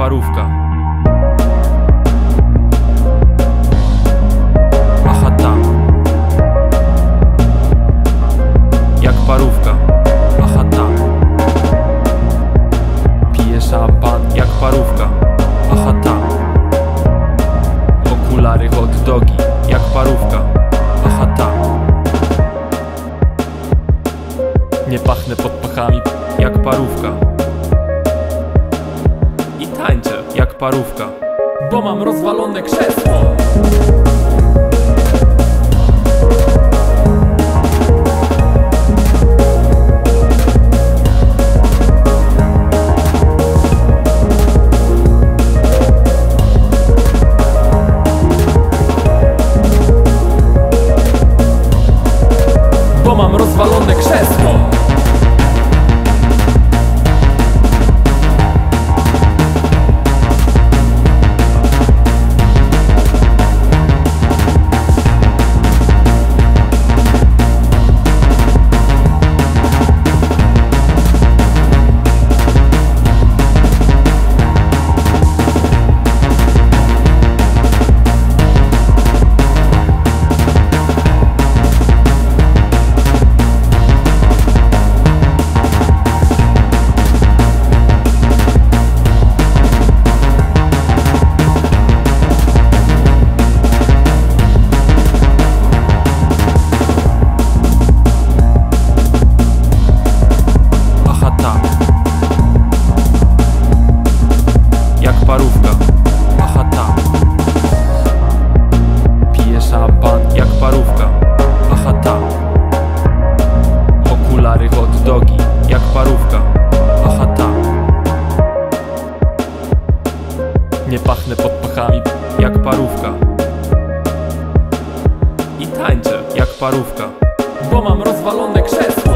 parówka. Aha ta. Jak parówka. Aha ta. Piję szampan jak parówka. Aha ta. Okulary hot dogi jak parówka. Aha ta. Nie pachnę pod pachami jak parówka. I tańczę jak parówka, bo mam rozwalone krzesło. Bo mam rozwalone krzesło. Parówka, aha ta. Piję szampan jak parówka, aha ta. Okulary hot dogi jak parówka, aha ta. Nie pachnę pod pachami jak parówka. I tańczę jak parówka, bo mam rozwalone krzesło.